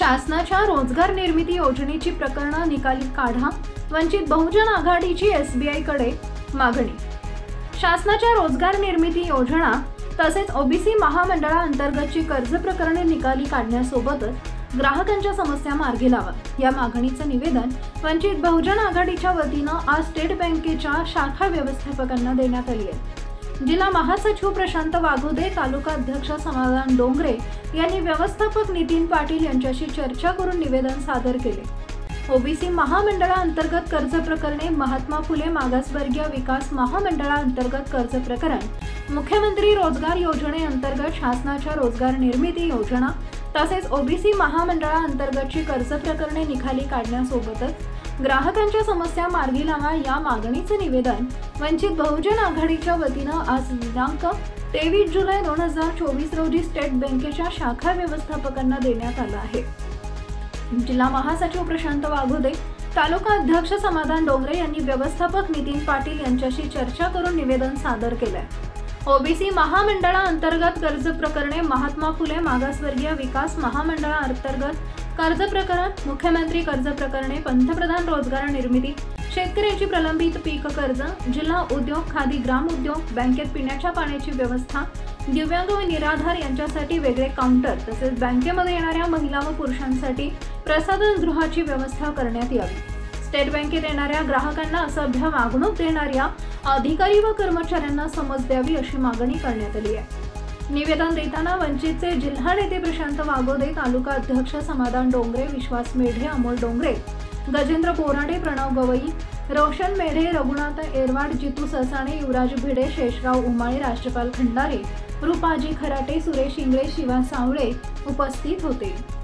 शासनाच्या रोजगार निर्मिती योजनेची प्रकरणं निकाली काढा, वंचित बहुजन आघाडीची एसबीआयकडे मागणी। शासनाच्या रोजगार निर्मिती योजना तसेच ओबीसी महामंडळाअंतर्गतची कर्ज प्रकरणे निकाली काढण्यासोबतच ग्राहकांच्या समस्या मार्गी लावा या मागणीचं निवेदन वंचित बहुजन आघाडीच्या वतीनं आज स्टेट बँकेच्या शाखा व्यवस्थापकांना देण्यात आली आहे। जिल्हा महासचिव प्रशांत वाघोदे, तालुका अध्यक्ष समाधान डोंगरे यांनी व्यवस्थापक नितीन पाटील यांच्याशी चर्चा करून निवेदन सादर केले। ओबीसी महामंडळाअंतर्गत कर्ज प्रकरणे, महात्मा फुले मागासवर्गीय विकास महामंडळाअंतर्गत कर्ज प्रकरण, मुख्यमंत्री रोजगार योजनेअंतर्गत शासनाच्या रोजगार निर्मिती योजना तसेच ओबीसी महामंडळाअंतर्गतची कर्ज प्रकरणे निकाली काढण्यासोबतच ग्राहकांच्या समस्या मार्गी लावा या मागणीचे निवेदन वंचित बहुजन आघाडीच्या वतीनं आज दिनांक 23 जुलै 2024 रोजी स्टेट बँकेच्या शाखा व्यवस्थापकांना देण्यात आलं आहे। जिल्हा महासचिव प्रशांत वाघोदे, तालुका अध्यक्ष समाधान डोंगरे यांनी व्यवस्थापक नितीन पाटील यांच्याशी चर्चा करून निवेदन सादर केलंय। ओबीसी महामंडळाअंतर्गत कर्ज प्रकरणे, महात्मा फुले मागासवर्गीय विकास महामंडळाअंतर्गत कर्ज प्रकरण, मुख्यमंत्री कर्ज प्रकरणे, पंतप्रधान रोजगार निर्मिती, शेतकऱ्यांची प्रलंबित पीक कर्ज, जिल्हा उद्योग, खादी ग्राम उद्योग, बँकेत पिण्याच्या पाण्याची व्यवस्था, दिव्यांग व निराधार यांच्यासाठी वेगळे काउंटर तसेच बँकेमध्ये येणाऱ्या महिला व पुरुषांसाठी प्रसाधन गृहाची व्यवस्था करण्यात यावी। स्टेट बँकेत येणाऱ्या ग्राहकांना असभ्य वागणूक देणाऱ्या अधिकारी व कर्मचाऱ्यांना समज द्यावी अशी मागणी करण्यात आली आहे। निवेदन देताना वंचितचे जिल्हा नेते प्रशांत वाघोदे, तालुका अध्यक्ष समाधान डोंगरे, विश्वास मेढे, अमोल डोंगरे, गजेंद्र बोराडे, प्रणव गवई, रोशन मेढे, रघुनाथ एरवाड, जितू ससाणे, युवराज भिडे, शेषराव उमाळे, राष्ट्रपाल खंडारे, रूपाजी खराटे, सुरेश इंगळे, शिवा सावळे उपस्थित होते।